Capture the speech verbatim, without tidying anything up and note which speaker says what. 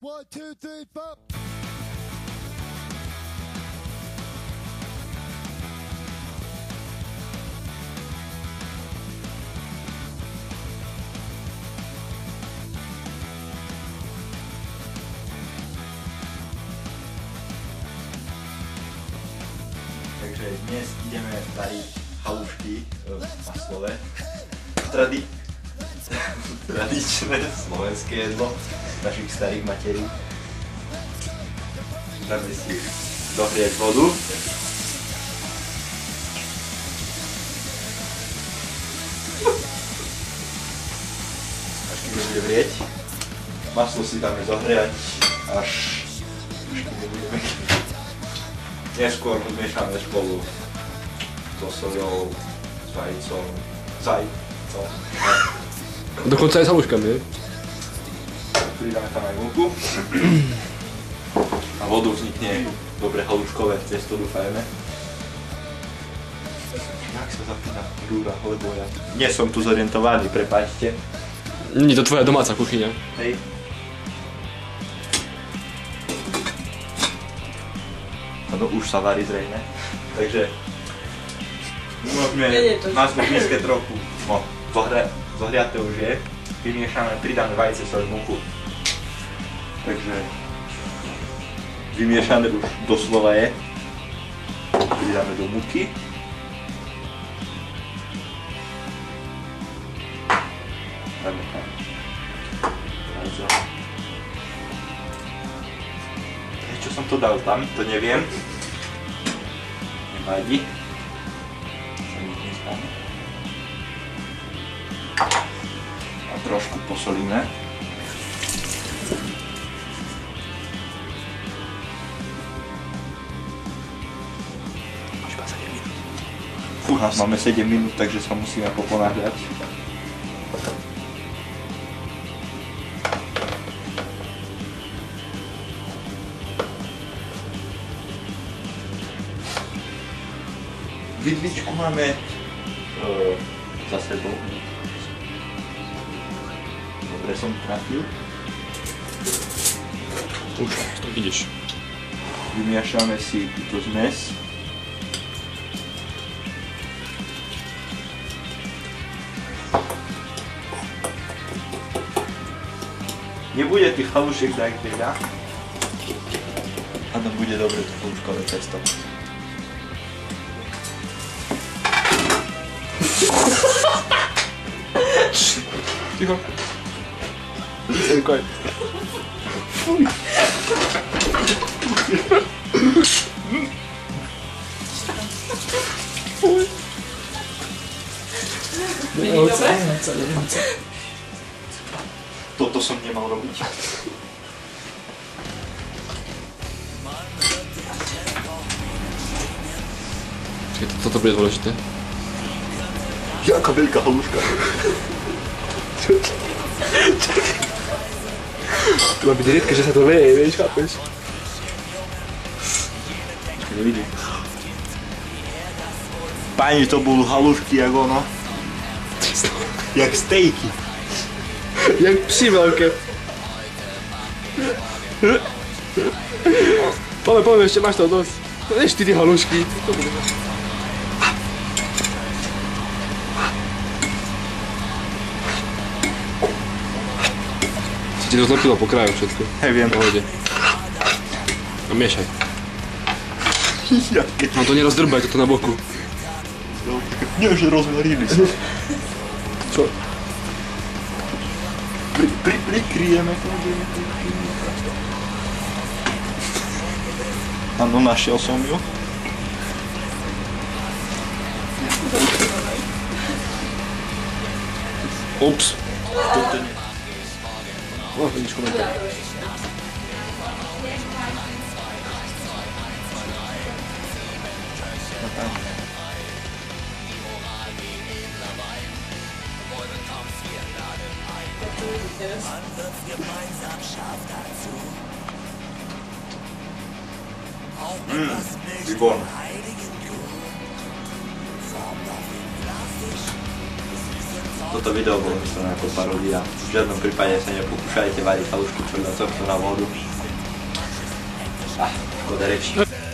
Speaker 1: One, two, three, four.
Speaker 2: Takže dnes ideme variť halušky na slove. Tradi... Tradičné slovenské jedlo našich starých materí. Dáme si dohrieť vodu. Až keď bude vrieť. Maslo si dáme zohriať až... až keď nebudeme. Neskôr zmiešame spolu so soľou, s vajcom, s vajcom.
Speaker 3: Dokonca aj s haluškami, je?
Speaker 2: Pridáme tam aj múku. A vodu vznikne dobre haluškové cesto, dúfajme. Jak sa zapína rúra, lebo ja nie som tu zorientovaný, prepáčte.
Speaker 3: Nie, to tvoja domáca kuchyňa.
Speaker 2: Hej. No už sa varí zrejme. Takže môžeme maslo blízke trochu, no, zohria, zohriaté už je. Vymiešame, pridáme vajce, soľ, múku. Takže vymiešané už doslova je. Pridáme do múky. Dáme tam vajce. Prečo som to dal tam, to neviem. Nevadí. Sa nič nestane. A trošku posolíme. Fúha, máme sedem minút, takže sa musíme poponáhľať. Vidličku máme uh, za sebou. Dobre som trafil.
Speaker 3: Už, to ideš.
Speaker 2: Vymiešame si túto zmes. Nebude tých halušiek tak veľa. A to bude dobre to haluškové cesto.
Speaker 3: Ticho. Ticho.
Speaker 2: Fuj.
Speaker 3: Fuj.
Speaker 4: Není dobré?
Speaker 2: Toto som nemal robiť.
Speaker 3: Čiže toto bude dôležité.
Speaker 2: Jaká veľká haluška.
Speaker 3: To má byť riedke, že sa to veje, vieš, chápeš?
Speaker 2: Nevidím. Páni, to budú halušky jak ono. Jak stejky.
Speaker 3: Jak psi veľké. Poďme, poďme, ešte máš toho dosť. To nie štyri halušky. Si ti to zlepilo po kraju všetko.
Speaker 2: Hej, viem.
Speaker 3: Pohode. A miešaj.
Speaker 2: Jaké
Speaker 3: No to nerozdrbaj toto na boku.
Speaker 2: Nie, že rozvarili sa.
Speaker 3: Čo?
Speaker 2: Pri, pri, prikryjeme to. Áno, našiel som ju.
Speaker 3: Ups.
Speaker 2: Toto nie.
Speaker 3: O, vidíš komentár.
Speaker 2: Mmm, výborné. toto video bolo myslené ako paródia. V žiadnom prípade sa nepokúšajte variť halušku podľa tohto návodu. Ah, škoda reči.